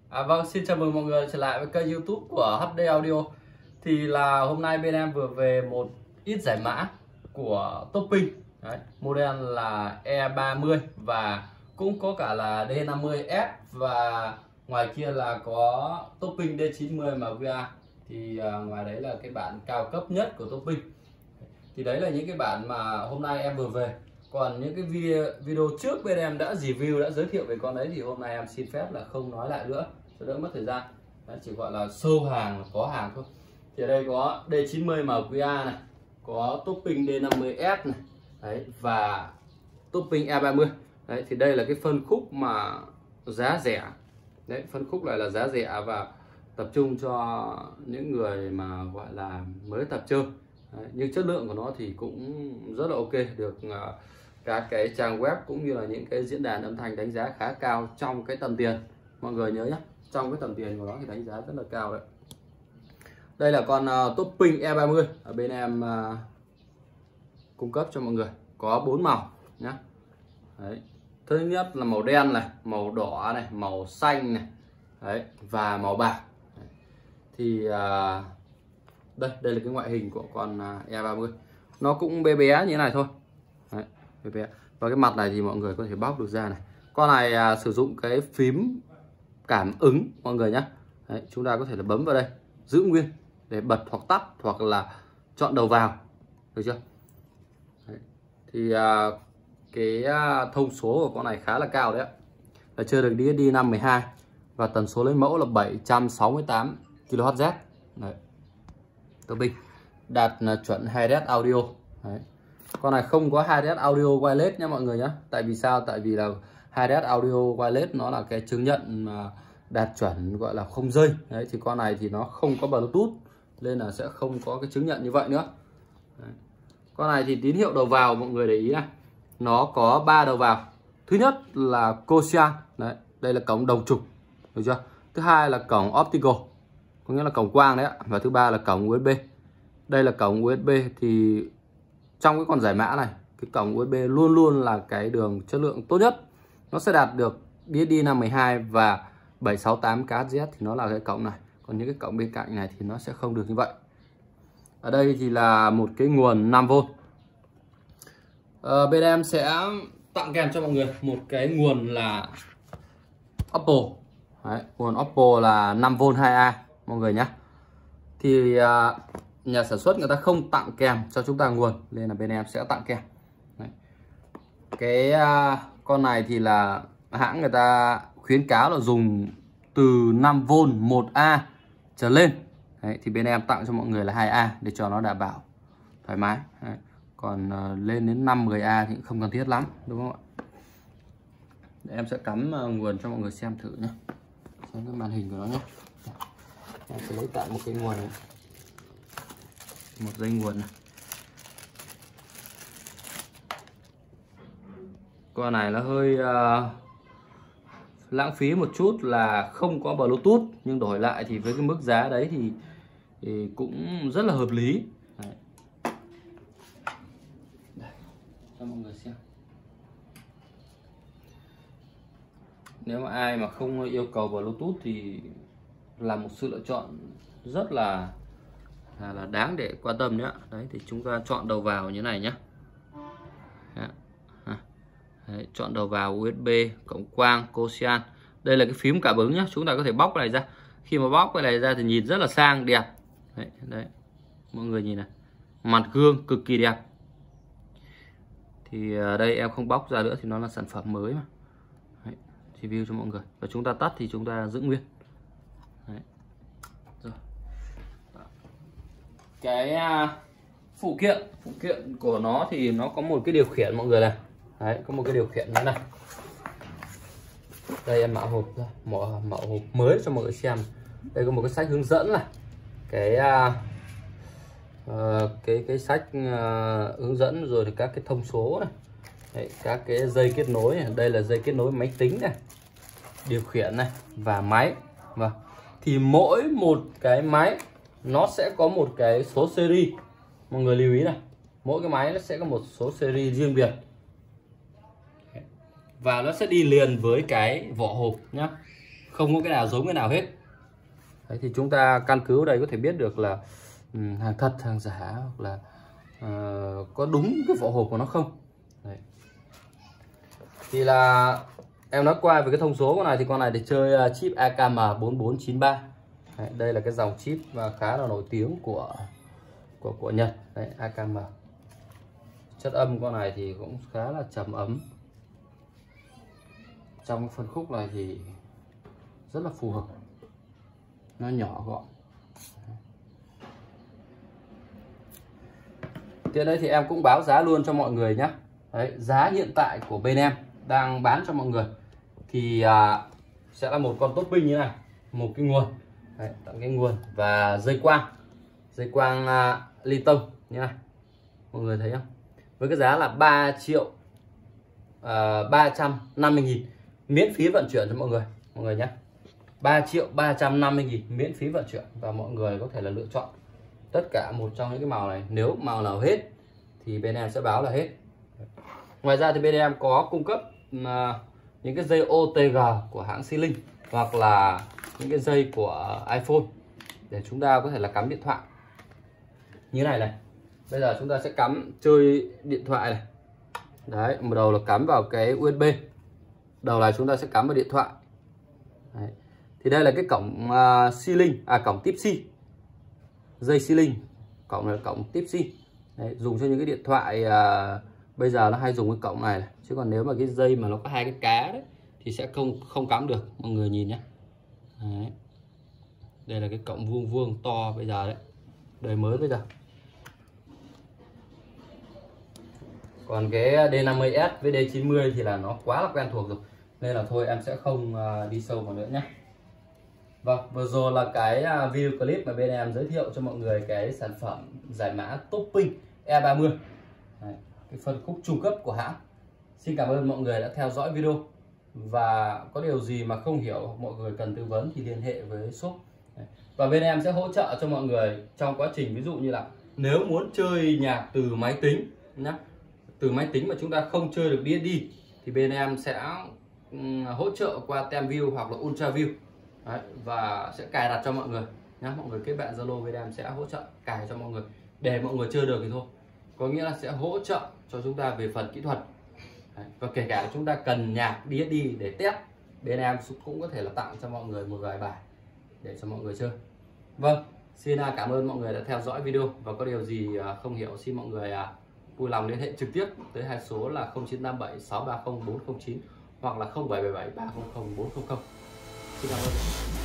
Vâng, xin chào mừng mọi người trở lại với kênh YouTube của HD Audio. Thì là hôm nay bên em vừa về một ít giải mã của topping. Đấy, model là E30 và cũng có cả là D50S, và ngoài kia là có topping D90 MVA. Thì ngoài đấy là cái bản cao cấp nhất của topping. Thì đấy là những cái bản mà hôm nay em vừa về. Còn những cái video trước bên em đã review, đã giới thiệu về con đấy thì hôm nay em xin phép là không nói lại nữa cho đỡ mất thời gian. Đấy, chỉ gọi là show hàng, có hàng thôi. Thì ở đây có D90 MQA này, có topping D50S này, đấy, và topping E30. Đấy, thì đây là cái phân khúc mà giá rẻ. Đấy, phân khúc này là giá rẻ và tập trung cho những người mà gọi là mới tập chơi. Đấy, nhưng chất lượng của nó thì cũng rất là ok, được các cái trang web cũng như là những cái diễn đàn âm thanh đánh giá khá cao trong cái tầm tiền. Mọi người nhớ nhé, trong cái tầm tiền của nó thì đánh giá rất là cao đấy. Đây là con topping E30 ở bên em cung cấp cho mọi người, có 4 màu nhé. Đấy, thứ nhất là màu đen này, màu đỏ này, màu xanh này, đấy, và màu bạc. Đấy. Thì đây là cái ngoại hình của con E30. Nó cũng bé bé như thế này thôi. Đấy, bé bé. Và cái mặt này thì mọi người có thể bóc được ra này. Con này sử dụng cái phím cảm ứng mọi người nhé. Đấy, chúng ta có thể là bấm vào đây, giữ nguyên để bật hoặc tắt hoặc là chọn đầu vào, được chưa? Đấy. Thì cái thông số của con này khá là cao đấy ạ. Là chơi được đĩa D512 và tần số lấy mẫu là 768 kHz. Đấy. Topping đạt chuẩn Hi-Res audio. Đấy. Con này không có Hi-Res audio wireless nha mọi người nhé. Tại vì sao? Tại vì là Hi-Res audio wireless nó là cái chứng nhận mà đạt chuẩn gọi là không dây. Đấy, thì con này thì nó không có Bluetooth nên là sẽ không có cái chứng nhận như vậy nữa. Đấy. Con này thì tín hiệu đầu vào mọi người để ý này, nó có 3 đầu vào. Thứ nhất là Coaxial, đấy, đây là cổng đồng trục, được chưa? Thứ hai là cổng optical, có nghĩa là cổng quang đấy ạ. Và thứ ba là cổng USB. Đây là cổng USB. Thì trong cái con giải mã này, cái cổng USB luôn luôn là cái đường chất lượng tốt nhất. Nó sẽ đạt được đĩa D512 và 768 kHz thì nó là cái cổng này. Còn những cái cổng bên cạnh này thì nó sẽ không được như vậy. Ở đây thì là một cái nguồn 5V. Bên em sẽ tặng kèm cho mọi người một cái nguồn là Oppo. Đấy, nguồn Oppo là 5V 2A mọi người nhé. Thì nhà sản xuất người ta không tặng kèm cho chúng ta nguồn nên là bên em sẽ tặng kèm. Đấy. Cái con này thì là hãng người ta khuyến cáo là dùng từ 5V 1A trở lên. Đấy, thì bên em tặng cho mọi người là 2A để cho nó đảm bảo thoải mái. Đấy. Còn lên đến 5-10A thì không cần thiết lắm, đúng không ạ? Để em sẽ cắm nguồn cho mọi người xem thử nhé, xem cái màn hình của nó nhé. Em sẽ lấy tại một cái nguồn này, một dây nguồn này. Con này nó hơi lãng phí một chút là không có Bluetooth, nhưng đổi lại thì với cái mức giá đấy thì cũng rất là hợp lý. Đấy. Đây, cho mọi người xem. Nếu mà ai mà không yêu cầu Bluetooth thì là một sự lựa chọn rất là đáng để quan tâm đấy ạ. Đấy, thì chúng ta chọn đầu vào như này nhé. Đấy, chọn đầu vào USB, cổng quang, Coaxial. Đây là cái phím cảm ứng nhé. Chúng ta có thể bóc cái này ra. Khi mà bóc cái này ra thì nhìn rất là sang, đẹp. Đấy, mọi người nhìn này, mặt gương cực kỳ đẹp. Thì đây em không bóc ra nữa thì nó là sản phẩm mới mà. Đấy, review cho mọi người. Và chúng ta tắt thì chúng ta giữ nguyên. Đấy. Rồi. Cái phụ kiện của nó thì nó có một cái điều khiển mọi người này. Đấy, có một cái điều khiển như này. Đây em mở hộp ra, mở hộp mới cho mọi người xem. Đây có một cái sách hướng dẫn này. Cái sách hướng dẫn rồi thì các cái thông số này. Đấy, các cái dây kết nối này. Đây là dây kết nối máy tính này, điều khiển này và máy. Vâng. Thì mỗi một cái máy nó sẽ có một cái số series. Mọi người lưu ý này, mỗi cái máy nó sẽ có một số series riêng biệt. Và nó sẽ đi liền với cái vỏ hộp nhá. không có cái nào giống cái nào hết. Đấy, thì chúng ta căn cứ ở đây có thể biết được là hàng thật hàng giả, hoặc là có đúng cái vỏ hộp của nó không. Đấy. Thì là em nói qua về cái thông số con này, thì con này để chơi chip AKM 4493. Đấy, đây là cái dòng chip mà khá là nổi tiếng của Nhật. Đấy, AKM. Chất âm con này thì cũng khá là trầm ấm. Trong cái phân khúc này thì rất là phù hợp, nó nhỏ gọn. Tiện đây thì em cũng báo giá luôn cho mọi người nhé. Đấy, giá hiện tại của bên em đang bán cho mọi người thì sẽ là một con topping như này, một cái nguồn. Đấy, tặng cái nguồn và dây quang ly tông như này, mọi người thấy không, với cái giá là 3.350.000 miễn phí vận chuyển cho mọi người nhé. 3.350.000 miễn phí vận chuyển, và mọi người có thể là lựa chọn tất cả một trong những cái màu này. Nếu màu nào hết thì bên em sẽ báo là hết. Ngoài ra thì bên em có cung cấp những cái dây OTG của hãng Sealink, hoặc là những cái dây của iPhone để chúng ta có thể là cắm điện thoại như này này. Bây giờ chúng ta sẽ cắm chơi điện thoại này. Đấy, một đầu là cắm vào cái USB, đầu này chúng ta sẽ cắm vào điện thoại. Đấy. Thì đây là cái cổng Sealink, cổng Type C, dây Sealink, cổng này là cổng Type C. Đấy, dùng cho những cái điện thoại bây giờ nó hay dùng cái cổng này, chứ còn nếu mà cái dây mà nó có hai cái cá đấy thì sẽ không cắm được, mọi người nhìn nhé. Đấy. Đây là cái cổng vuông vuông to bây giờ đấy, đời mới bây giờ. Còn cái D50S với D90 thì là nó quá là quen thuộc rồi, nên là thôi em sẽ không đi sâu vào nữa nhé. Vâng, vừa rồi là cái video clip mà bên em giới thiệu cho mọi người cái sản phẩm giải mã topping E30. Đấy, cái phân khúc trung cấp của hãng. Xin cảm ơn mọi người đã theo dõi video, và có điều gì mà không hiểu, mọi người cần tư vấn thì liên hệ với shop. Đấy. Và bên em sẽ hỗ trợ cho mọi người trong quá trình, ví dụ như là nếu muốn chơi nhạc từ máy tính nhé, từ máy tính mà chúng ta không chơi được DVD thì bên em sẽ hỗ trợ qua TeamView hoặc là UltraView. Đấy, và sẽ cài đặt cho mọi người nhé. Mọi người kết bạn Zalo, bên em sẽ hỗ trợ cài cho mọi người để mọi người chơi được thì thôi. Có nghĩa là sẽ hỗ trợ cho chúng ta về phần kỹ thuật. Đấy, và kể cả chúng ta cần nhạc DVD để test, bên em cũng có thể là tặng cho mọi người một vài bài để cho mọi người chơi. Vâng, xin cảm ơn mọi người đã theo dõi video, và có điều gì không hiểu xin mọi người vui lòng liên hệ trực tiếp tới hai số là 0957 630 409 hoặc là 0777 300 400. Xin cảm ơn.